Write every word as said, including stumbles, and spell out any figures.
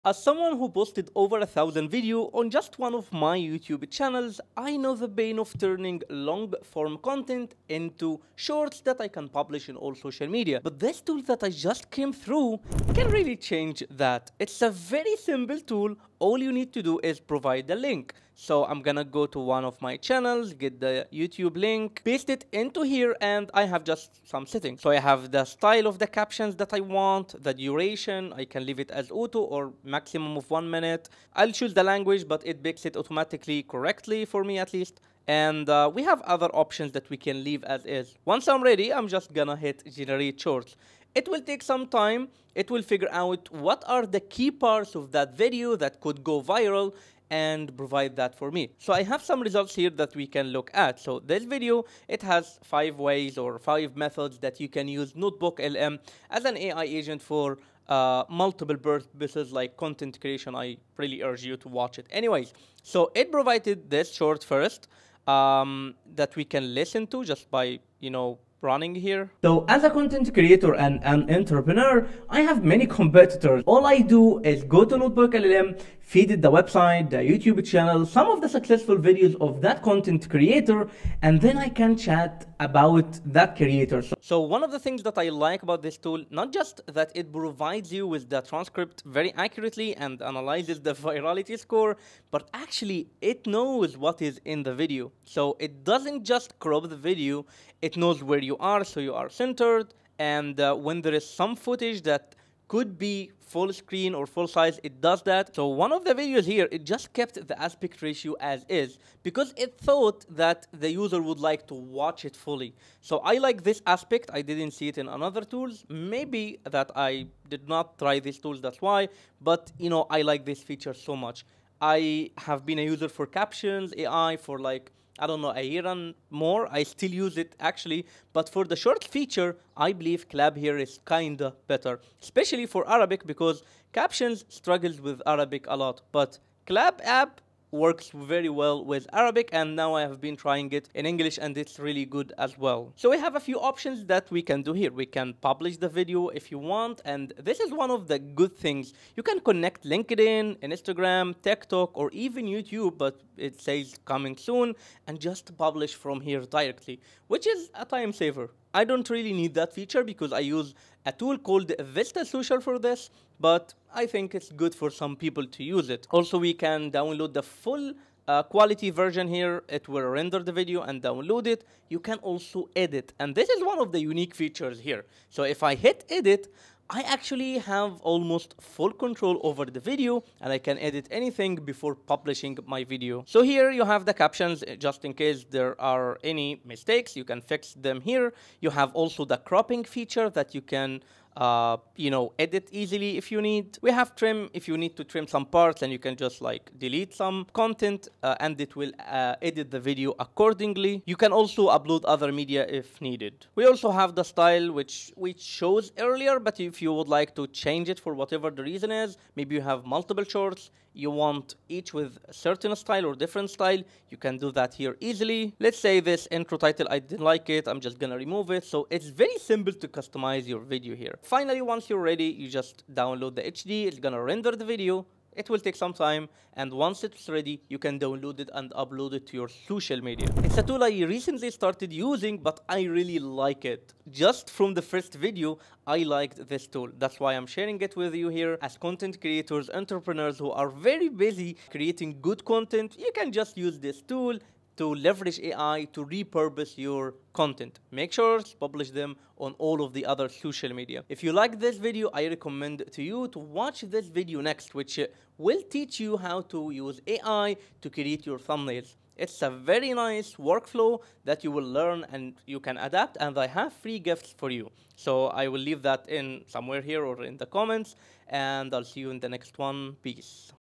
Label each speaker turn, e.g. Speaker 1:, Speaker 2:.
Speaker 1: As someone who posted over a thousand videos on just one of my YouTube channels, I know the pain of turning long form content into shorts that I can publish in all social media. But this tool that I just came through can really change that. It's a very simple tool. All you need to do is provide the link. So I'm gonna go to one of my channels, get the YouTube link, paste it into here, and I have just some settings. So I have the style of the captions that I want, the duration, I can leave it as auto or maximum of one minute. I'll choose the language, but it picks it automatically correctly for me at least. And uh, we have other options that we can leave as is. Once I'm ready, I'm just gonna hit generate shorts. It will take some time. It will figure out what are the key parts of that video that could go viral and provide that for me. So I have some results here that we can look at. So this video, it has five ways or five methods that you can use Notebook L M as an A I agent for uh, multiple purposes like content creation. I really urge you to watch it. Anyways, so it provided this short first um, that we can listen to just by, you know, running here. So as a content creator and an entrepreneur, I have many competitors. All I do is go to Notebook L M, feed it the website, the YouTube channel, some of the successful videos of that content creator, and then I can chat about that creator. So, so one of the things that I like about this tool, not just that it provides you with the transcript very accurately and analyzes the virality score, but actually it knows what is in the video. So it doesn't just crop the video, it knows where you are, so you are centered, and uh, when there is some footage that could be full screen or full size, it does that. So one of the videos here, it just kept the aspect ratio as is because it thought that the user would like to watch it fully. So I like this aspect. I didn't see it in another tools. Maybe that I did not try these tools, that's why. But you know, I like this feature so much. I have been a user for Captions, A I for like, I don't know, a year and more. I still use it actually, but for the short feature, I believe Klap here is kinda better, especially for Arabic because Captions struggles with Arabic a lot, but klap dot app works very well with Arabic, and now I have been trying it in English and it's really good as well. So we have a few options that we can do here. We can publish the video if you want, and this is one of the good things. You can connect LinkedIn, Instagram, TikTok, or even YouTube, but it says coming soon, and just publish from here directly, which is a time saver. I don't really need that feature because I use a tool called Vista Social for this, but I think it's good for some people to use it. Also, we can download the full uh, quality version here. It will render the video and download it. You can also edit, and this is one of the unique features here. So if I hit edit, I actually have almost full control over the video, and I can edit anything before publishing my video. So here you have the captions, just in case there are any mistakes, you can fix them here. You have also the cropping feature that you can uh, you know, edit easily if you need. We have trim if you need to trim some parts, and you can just like delete some content uh, and it will uh, edit the video accordingly. You can also upload other media if needed. We also have the style, which we chose earlier, but if you would like to change it for whatever the reason is, maybe you have multiple shorts, you want each with a certain style or different style, you can do that here easily. Let's say this intro title, I didn't like it, I'm just gonna remove it. So it's very simple to customize your video here. Finally, once you're ready, you just download the H D, it's gonna render the video. It will take some time, and once it's ready, you can download it and upload it to your social media. It's a tool I recently started using, but I really like it. Just from the first video, I liked this tool. That's why I'm sharing it with you here. As content creators, entrepreneurs who are very busy creating good content, you can just use this tool to leverage A I to repurpose your content. Make sure to publish them on all of the other social media. If you like this video, I recommend to you to watch this video next, which will teach you how to use A I to create your thumbnails. It's a very nice workflow that you will learn and you can adapt, and I have free gifts for you. So I will leave that in somewhere here or in the comments, and I'll see you in the next one. Peace.